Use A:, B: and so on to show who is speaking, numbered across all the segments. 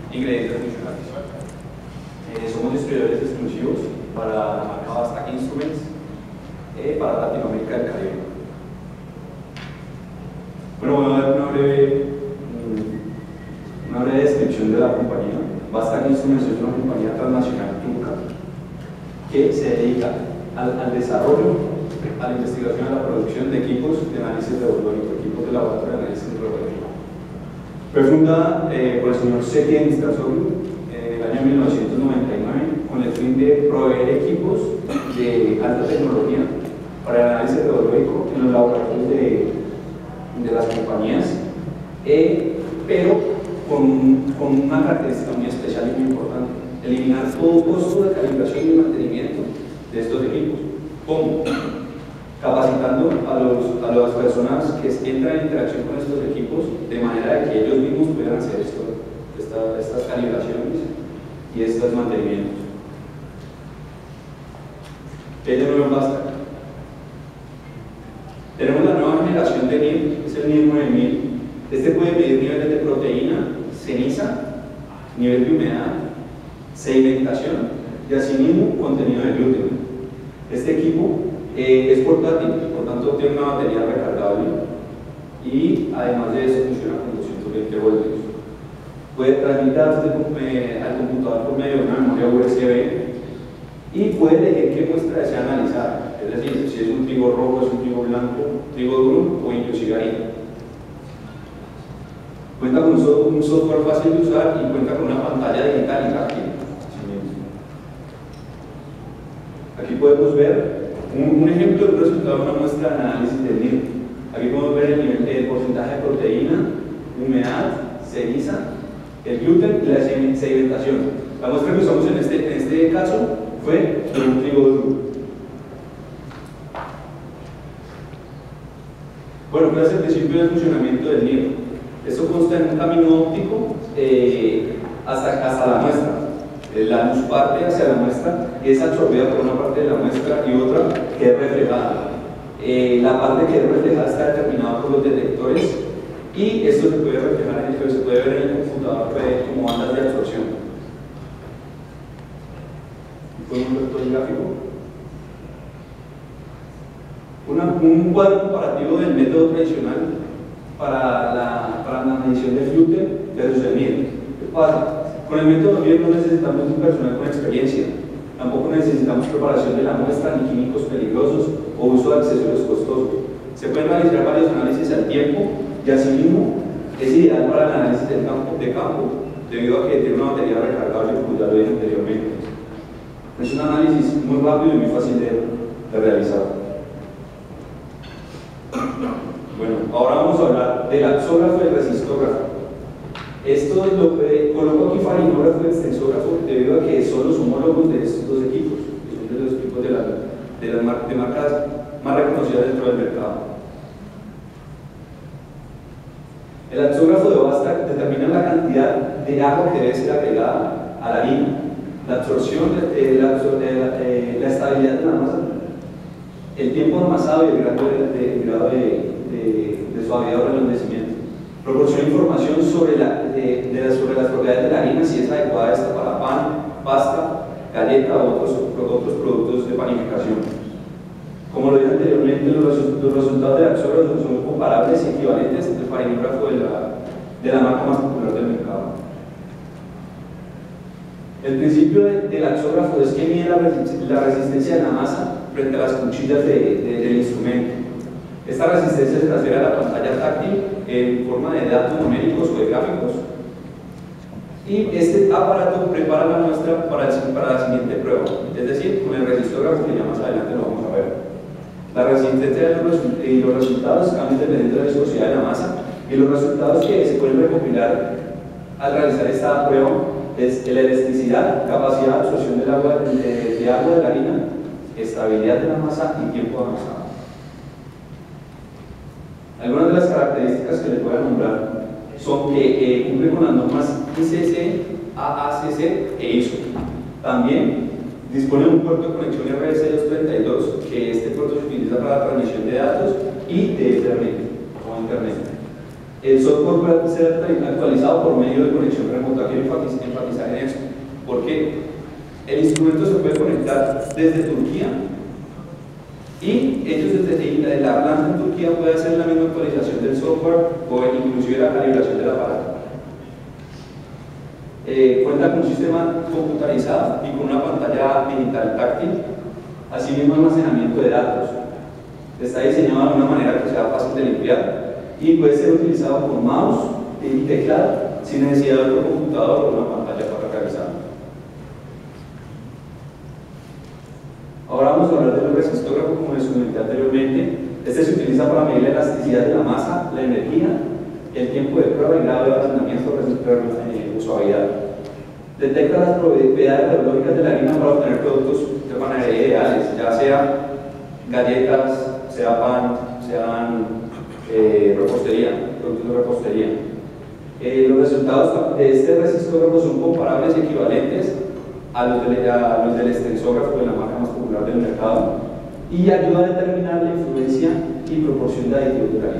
A: ingredientes funcionales. Somos distribuidores exclusivos para la marca Vastac Instruments para Latinoamérica y el Caribe. Bueno, voy a dar una breve descripción de la compañía. Vastac Instruments es una compañía transnacional turca que se dedica al desarrollo, a la investigación, a la producción de equipos de análisis revoltórico, equipos de laboratorio de análisis revoltórico. Fue fundada por el señor Setien Istasoğlu en el año 1999 con el fin de proveer equipos de alta tecnología para el análisis revoltórico en los laboratorios de las compañías, pero con una característica muy especial y muy importante: eliminar todo costo de calibración y mantenimiento de estos equipos. ¿Cómo? Capacitando a las personas que entran en interacción con estos equipos de manera de que ellos mismos puedan hacer estas calibraciones y estos mantenimientos. ¿Qué es de nuevo Vastac? Tenemos la nueva generación de NIR, es el NIR 9000. Este puede medir niveles de proteína, ceniza, nivel de humedad, sedimentación y asimismo contenido de glúten. Este equipo es portátil, por tanto tiene una batería recargable y además de eso funciona con 220 voltios. Puede transmitir datos al computador por medio de una memoria USB y puede elegir qué muestra desea analizar, es decir, si es un trigo rojo, es un trigo blanco, trigo duro o inclusive harina. Cuenta con un software fácil de usar y cuenta con una pantalla digital y táctil. Aquí podemos ver un ejemplo de un resultado de una muestra de análisis del NIR. Aquí podemos ver el porcentaje de proteína, humedad, ceniza, el gluten y la sedimentación. La muestra que usamos en este caso fue de un trigo duro. Bueno, ¿cuál es el principio de funcionamiento del NIR? Esto consta en un camino óptico hasta la muestra. La luz parte hacia la muestra y es absorbida por una parte de la muestra y otra que es reflejada. La parte que es reflejada está determinada por los detectores y esto se puede reflejar se puede ver en el computador como bandas de absorción. ¿Podemos ver todo el gráfico? Un cuadro comparativo del método tradicional para la medición del gluten versus el NIR. ¿Qué pasa? Con el método NIR no necesitamos un personal con experiencia, tampoco necesitamos preparación de la muestra, ni químicos peligrosos o uso de accesorios costosos. Se pueden realizar varios análisis al tiempo y asimismo es ideal para el análisis de campo debido a que tiene una batería recargable, como ya lo dije anteriormente. Es un análisis muy rápido y muy fácil de realizar. Bueno, ahora vamos a hablar del axógrafo y el resistógrafo. Esto es lo que coloco aquí: farinógrafo y extensógrafo, debido a que son los homólogos de estos dos equipos, que son de los equipos de marcas más reconocidas dentro del mercado. El axógrafo de Vastac determina la cantidad de agua que debe ser agregada a la harina, la absorción, la estabilidad de la masa, el tiempo de amasado y el grado de suavidad o redondecimiento. Proporciona información sobre las propiedades de la harina, si es adecuada esta para pan, pasta, galleta o otros productos de panificación. Como lo dije anteriormente, los resultados del axógrafo son comparables y equivalentes al farinógrafo de la marca más popular del mercado. El principio del axógrafo es que mide la resistencia de la masa frente a las cuchillas del instrumento. Esta resistencia se transfiere a la pantalla táctil en forma de datos numéricos o de gráficos, y este aparato prepara la muestra para la siguiente prueba, es decir, con el resistógrafo, que ya más adelante lo vamos a ver. La resistencia y los resultados cambian dependiendo de la viscosidad de la masa, y los resultados que se pueden recopilar al realizar esta prueba es la elasticidad, capacidad de absorción del agua de la harina, estabilidad de la masa y tiempo de amasado. Algunas de las características que les voy a nombrar son que cumple con las normas ICC, AACC e ISO. También dispone de un puerto de conexión RS232, que este puerto se utiliza para la transmisión de datos y de Ethernet o Internet. El software puede ser actualizado por medio de conexión remota. Quiero enfatizar en eso, porque el instrumento se puede conectar desde Turquía y ellos desde la planta en Turquía pueden hacer la misma actualización del software o inclusive la calibración del aparato. Cuenta con un sistema computarizado y con una pantalla digital táctil, asimismo almacenamiento de datos. Está diseñado de una manera que sea fácil de limpiar y puede ser utilizado con mouse y teclado sin necesidad de otro computador o una pantalla para realizarlo. Ahora vamos a hablar del resistógrafo, como les comenté anteriormente. Este se utiliza para medir la elasticidad de la masa, la energía, el tiempo de prueba y grado de ablandamiento o suavidad. Detecta las propiedades biológicas de la harina para obtener productos de panadería ideales, ya sea galletas, sea pan, sean repostería, productos de repostería. Los resultados de este resistógrafo son comparables y equivalentes a los del extensógrafo, de la marca más popular del mercado, y ayuda a determinar la influencia y proporción de aditivos del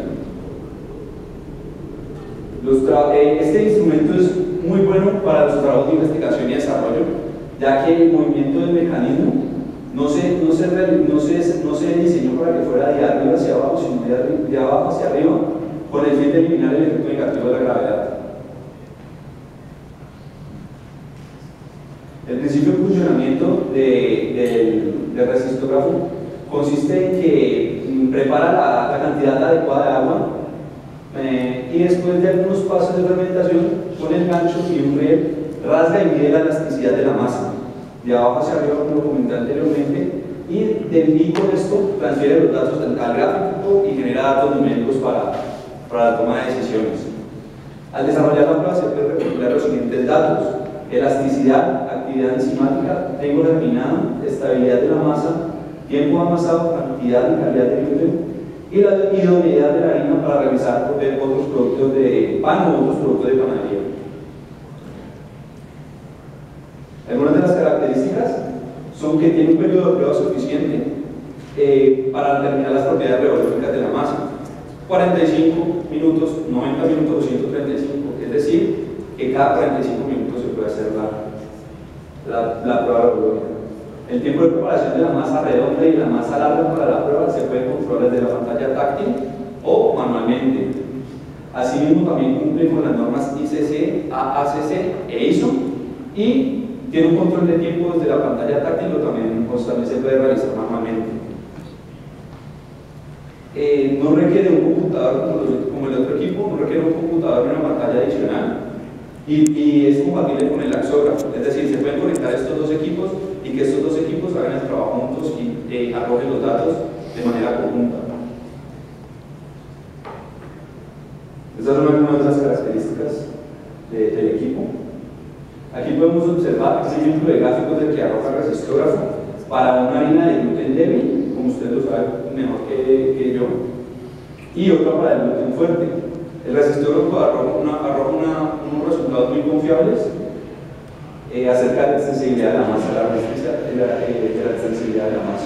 A: harina. Este instrumento es muy bueno para los trabajos de investigación y desarrollo, ya que el movimiento del mecanismo no se diseñó para que fuera de arriba hacia abajo, sino de abajo hacia arriba, con el fin de eliminar el efecto negativo de la gravedad. El principio de funcionamiento del resistógrafo consiste en que prepara la cantidad adecuada de agua y después de algunos pasos de fermentación, con el gancho y un riel, rasga y mide la elasticidad de la masa, de abajo hacia arriba, como lo comenté anteriormente, y con esto transfiere los datos al gráfico y genera datos numéricos para la toma de decisiones. Al desarrollar la prueba se puede recopilar los siguientes datos: elasticidad, actividad enzimática, tiempo terminado, estabilidad de la masa, tiempo amasado, cantidad y calidad de gluten, y la idoneidad de la harina para realizar otros productos de pan o otros productos de panadería. Algunas de las características son que tiene un periodo de prueba suficiente para determinar las propiedades biológicas de la masa: 45 minutos, 90 minutos o 135, es decir, que cada 45 minutos se puede hacer la prueba biológica. El tiempo de preparación de la masa redonda y la masa larga para la prueba se puede controlar desde la pantalla táctil o manualmente. Asimismo, también cumple con las normas ICC, AACC e ISO, y tiene un control de tiempo desde la pantalla táctil, o también se puede realizar manualmente. No requiere un computador como el otro equipo, no requiere un computador ni una pantalla adicional, y es compatible con el axógrafo, es decir, se pueden conectar estos dos equipos y que estos dos equipos hagan el trabajo juntos y arrojen los datos de manera conjunta. Estas son algunas de las características del equipo. Aquí podemos observar un ejemplo de gráficos del que arroja el resistógrafo para una harina de gluten débil, como ustedes lo saben mejor que yo, y otra para el gluten fuerte. El resistógrafo arroja unos resultados muy confiables acerca de la extensibilidad de la masa, la resistencia de la extensibilidad de la masa.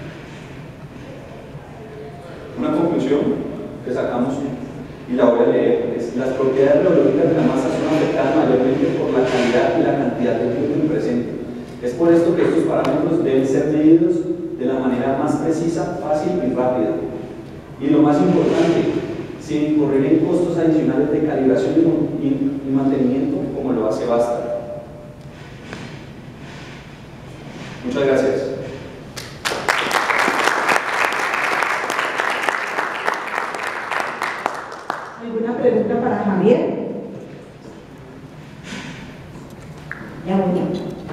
A: Una conclusión que sacamos, y la voy a leer, es: las propiedades biológicas de la masa son afectadas mayormente por la calidad y la cantidad de gluten presente. Es por esto que estos parámetros deben ser medidos de la manera más precisa, fácil y rápida. Y lo más importante, sin incurrir en costos adicionales de calibración y mantenimiento, como lo hace Basta. Muchas gracias.
B: ¿Alguna pregunta para Javier? Ya voy.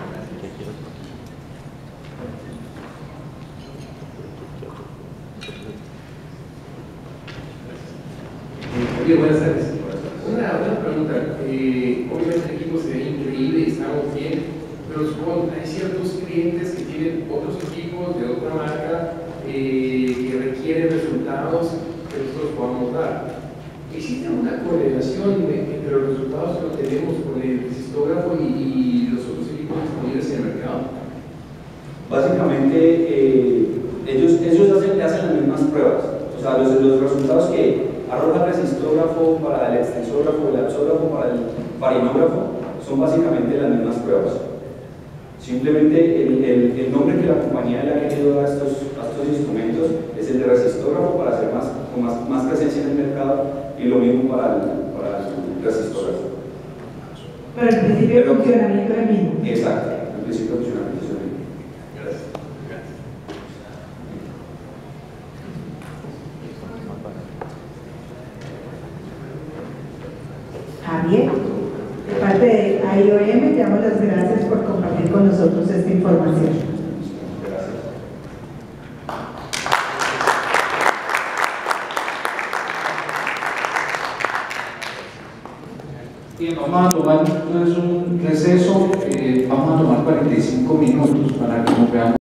C: Buenas tardes. Una pregunta. Obviamente el equipo se ve increíble y estamos bien, pero supongo que hay ciertos clientes que tienen otros equipos de otra marca que requieren resultados que nosotros podamos dar. ¿Existe una correlación entre los resultados que obtenemos con el resistógrafo y los otros equipos disponibles en el mercado?
A: Básicamente, ellos hacen las mismas pruebas. O sea, los resultados que arroja el resistógrafo, para el extensógrafo, el absógrafo, para el farinógrafo, son básicamente las mismas pruebas. Simplemente el nombre que la compañía le ha querido dar a estos instrumentos es el de resistógrafo para hacer más presencia en el mercado, y lo mismo para el resistógrafo.
B: Pero el principio de funcionamiento es el mismo.
A: Exacto, el principio de funcionamiento es el mismo.
C: Gracias.
B: Javier, de parte de IOM, te damos las gracias por compartir con nosotros esta información.
A: Gracias.
D: Bien, vamos a tomar entonces un receso, vamos a tomar 45 minutos para que nos veamos.